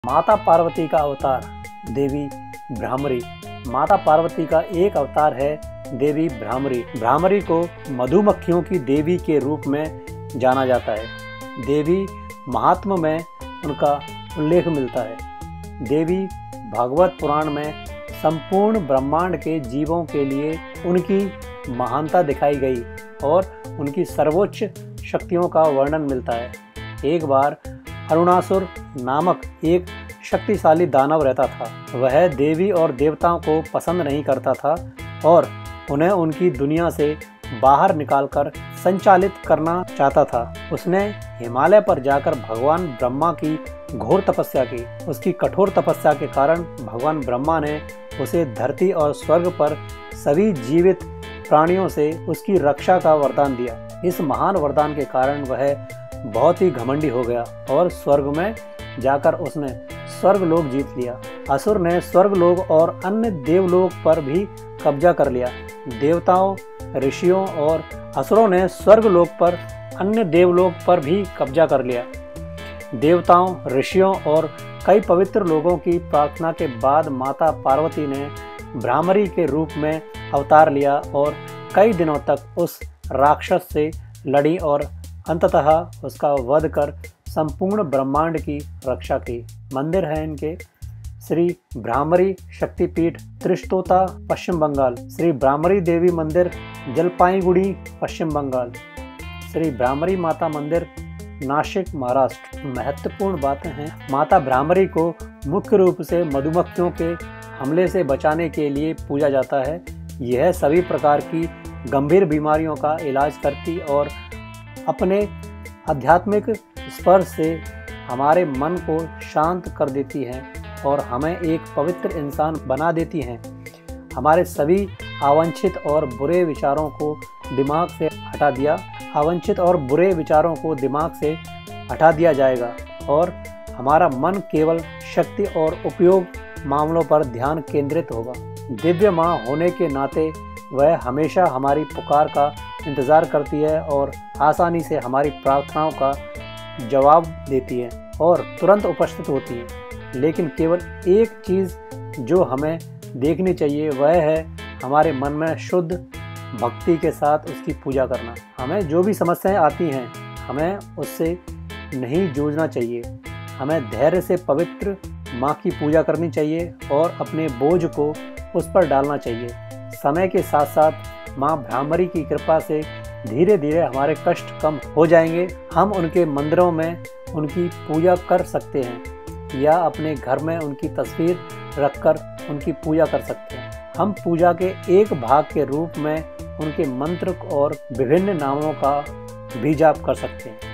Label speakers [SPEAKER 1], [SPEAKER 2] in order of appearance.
[SPEAKER 1] माता पार्वती का अवतार देवी भ्रामरी। माता पार्वती का एक अवतार है देवी भ्रामरी। भ्रामरी को मधुमक्खियों की देवी के रूप में जाना जाता है। देवी महात्म्य में उनका उल्लेख मिलता है। देवी भागवत पुराण में संपूर्ण ब्रह्मांड के जीवों के लिए उनकी महानता दिखाई गई और उनकी सर्वोच्च शक्तियों का वर्णन मिलता है। एक बार अरुणासुर नामक एक शक्तिशाली दानव रहता था। वह देवी और देवताओं को पसंद नहीं करता था और उन्हें उनकी दुनिया से बाहर निकालकर संचालित करना चाहता था। उसने हिमालय पर जाकर भगवान ब्रह्मा की घोर तपस्या की। उसकी कठोर तपस्या के कारण भगवान ब्रह्मा ने उसे धरती और स्वर्ग पर सभी जीवित प्राणियों से उसकी रक्षा का वरदान दिया। इस महान वरदान के कारण वह बहुत ही घमंडी हो गया और स्वर्ग में जाकर उसने स्वर्गलोक जीत लिया। असुर ने स्वर्गलोक और अन्य देवलोक पर भी कब्जा कर लिया। देवताओं, ऋषियों और असुरों ने स्वर्गलोक पर अन्य देवलोक पर भी कब्जा कर लिया। देवताओं, ऋषियों और कई पवित्र लोगों की प्रार्थना के बाद माता पार्वती ने भ्रामरी के रूप में अवतार लिया और कई दिनों तक उस राक्षस से लड़ी और अंततः उसका वध कर संपूर्ण ब्रह्मांड की रक्षा की। मंदिर है इनके श्री भ्रामरी शक्तिपीठ, त्रिस्तोता, पश्चिम बंगाल। श्री भ्रामरी देवी मंदिर, जलपाईगुड़ी, पश्चिम बंगाल। श्री भ्रामरी माता मंदिर, नासिक, महाराष्ट्र। महत्वपूर्ण बातें हैं। माता भ्रामरी को मुख्य रूप से मधुमक्खियों के हमले से बचाने के लिए पूजा जाता है। यह सभी प्रकार की गंभीर बीमारियों का इलाज करती और अपने आध्यात्मिक स्पर्श से हमारे मन को शांत कर देती हैं और हमें एक पवित्र इंसान बना देती हैं। हमारे सभी अवांछित और बुरे विचारों को दिमाग से हटा दिया जाएगा और हमारा मन केवल शक्ति और उपयोग मामलों पर ध्यान केंद्रित होगा। दिव्य माँ होने के नाते वह हमेशा हमारी पुकार का इंतज़ार करती है और आसानी से हमारी प्रार्थनाओं का जवाब देती है और तुरंत उपस्थित होती है। लेकिन केवल एक चीज़ जो हमें देखनी चाहिए वह है हमारे मन में शुद्ध भक्ति के साथ उसकी पूजा करना। हमें जो भी समस्याएं आती हैं हमें उससे नहीं जूझना चाहिए। हमें धैर्य से पवित्र माँ की पूजा करनी चाहिए और अपने बोझ को उस पर डालना चाहिए। समय के साथ साथ माँ भ्रामरी की कृपा से धीरे धीरे हमारे कष्ट कम हो जाएंगे। हम उनके मंदिरों में उनकी पूजा कर सकते हैं या अपने घर में उनकी तस्वीर रखकर उनकी पूजा कर सकते हैं। हम पूजा के एक भाग के रूप में उनके मंत्र और विभिन्न नामों का भी जाप कर सकते हैं।